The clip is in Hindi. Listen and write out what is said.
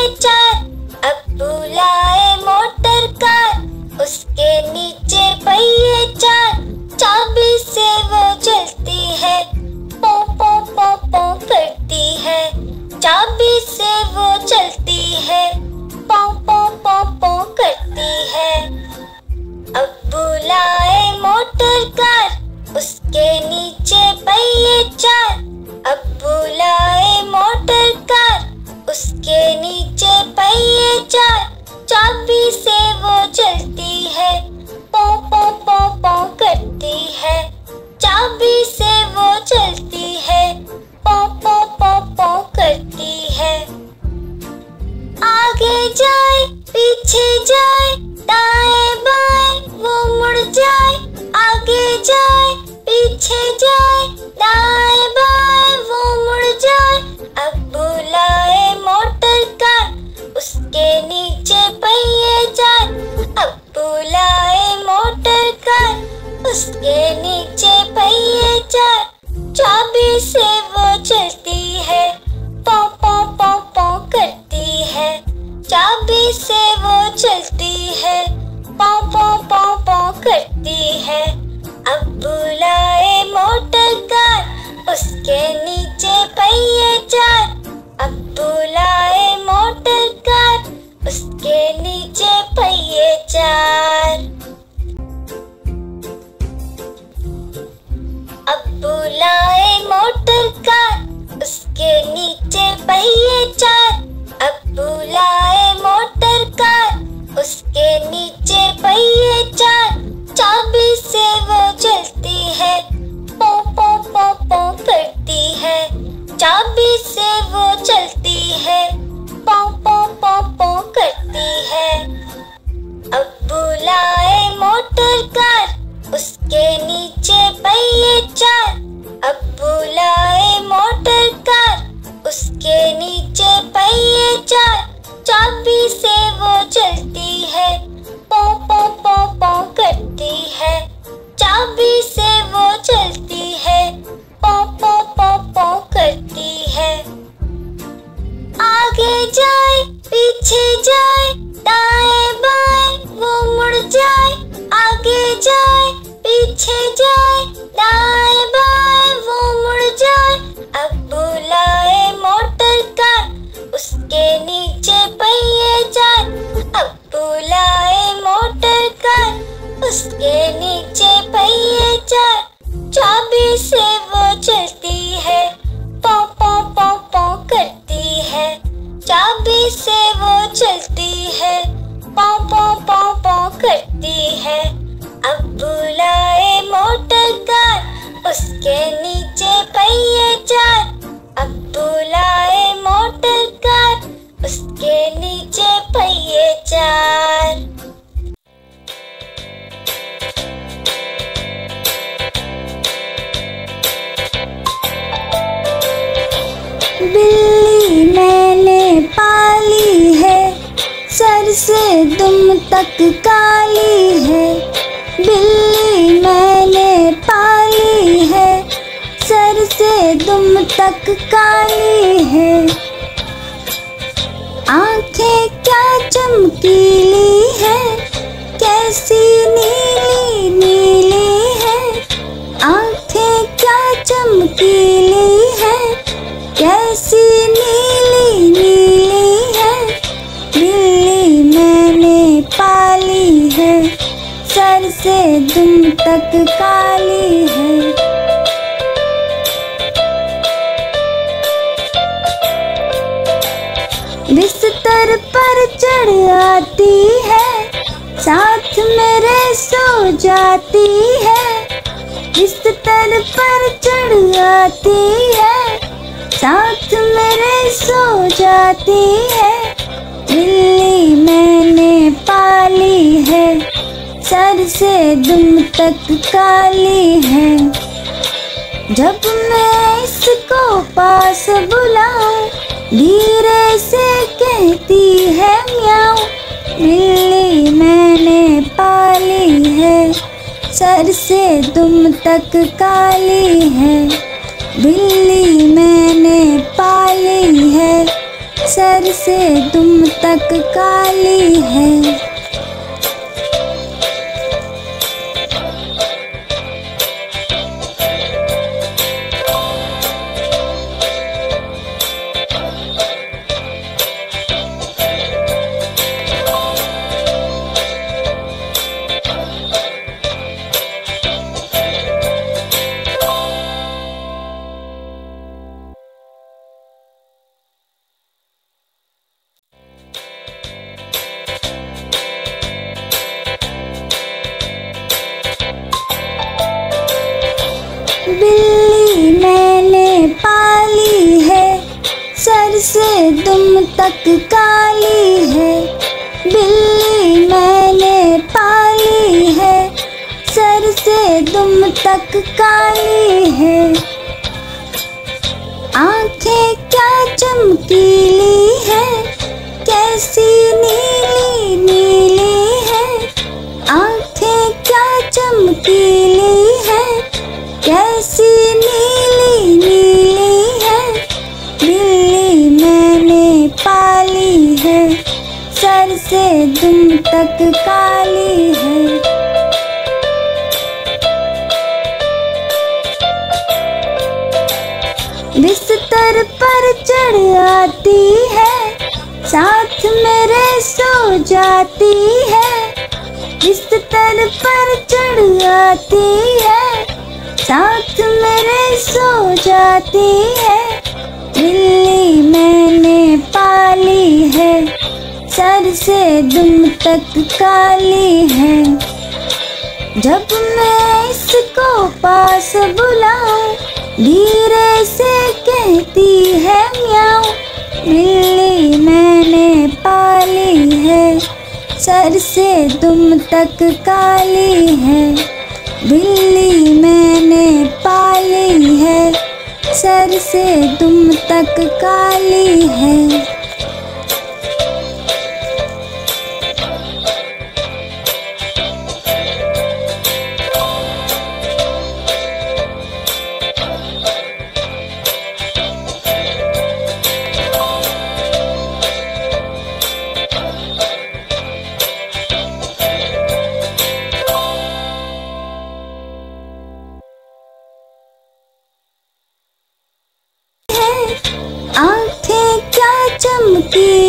पहिए चार, अब्बू लाए मोटर कार, उसके नीचे पहिए चार, चाबी से वो चलती है, पो पो पो पो करती है, चाबी से वो चलती है, पो पो पो पो करती है। अब्बू लाए मोटर कार, उसके नीचे पहिए चार, अब्बू लाए मोटर कार, उसके नीचे पहिए चार, चाबी से वो चलती है, पो पो पो पो करती है, चाबी से वो चलती है, पो पो पो पो करती है। आगे जाए पीछे जाए दाएं बाएं वो मुड़ जाए, आगे जाए पीछे जाए दाएं बाएं वो मुड़ जाए। अब्बू लाए मोटर कार, उसके नीचे पहिए चार, अब्बू लाए मोटर कार, उसके नीचे पहिए चार, चाबी से वो चलती है, पो पो पो पो करती है, चाबी से वो चलती है, पो पो पो पो करती है। अब्बू लाए मोटर कार, उसके नीचे पहिए चार, अब्बू लाए मोटर कार, उसके नीचे पहिए चार। अब्बू लाए मोटर कार, उसके नीचे पहिए चार, अब्बू लाए मोटर कार, उसके नीचे पहिए चार, चाबी से वो चलती है, पो पो पो पो करती है, चाबी से वो चलती है, पो पो पो पो करती है। अब्बू लाए मोटर कार, उसके नीचे पहिए चार, अब्बू लाए मोटर कार, उसके नीचे पहिए चार, चाबी से वो चलती है, पो पो पो पो करती है, चाबी से वो चलती है, पो पो पो पो करती है। आगे जाए पीछे जाए दाएं बाएं वो मुड़ जाए, आगे जाए पीछे जाए दाएं बाएं वो मुड़ जाए। अब्बू लाए मोटर कार, उसके नीचे पहिए चार, अब्बू लाए मोटर कार, उसके नीचे पहिए चार, चाबी से वो चलती है, पो पो पो पो करती है, चाबी से वो चलती है, पो पो पो पो करती है। अब्बू लाए मोटर कार, उसके नीचे पहिए चार, अब्बू लाए मोटर कार, उसके नीचे पहिए चार। बिल्ली मैंने पाली है, सर से दुम तक काली है, बिल्ली मैंने पाली है, सर से दुम तक काली है। आंखें क्या चमकीली है, कैसी नीली नीली है, आंखें क्या चमकीली है, कैसी नीली नीली है, बिल्ली मैंने पाली है, सर से दुम तक काली है। बिस्तर पर चढ़ आती है, साथ मेरे सो जाती है, बिस्तर पर चढ़ आती है, साथ मेरे सो जाती है, बिल्ली मैंने पाली है, सर से दुम तक काली है। जब मैं इसको पास बुलाऊं, धीरे से कहती है म्याऊं, बिल्ली मैंने पाली है, सर से दुम तक काली है, बिल्ली मैंने पाली है, सर सर से दुम तक काली है। बिल्ली मैंने पाली है, सर से दुम तक काली है। बिल्ली मैंने पाली है, सर से दुम तक काली है। आंखें क्या चमकीली है, कैसी नीली नीली है। आंखें क्या चमकीली है, कैसी नीली नीली है। बिल्ली मैंने पाली है, सर से दुम तक काली है। बिस्तर पर चढ़ आती है, साथ मेरे सो जाती है। बिस्तर पर चढ़ आती है, साथ मेरे सो जाती है। बिल्ली मैंने पाली है, सर से दुम तक काली है। जब मैं इसको पास बुलाऊं, धीरे से कहती है म्याऊं। बिल्ली मैंने पाली है, सर से दुम तक काली है। बिल्ली मैंने पाली है, सर से दुम तक काली है। आंखें क्या चमकी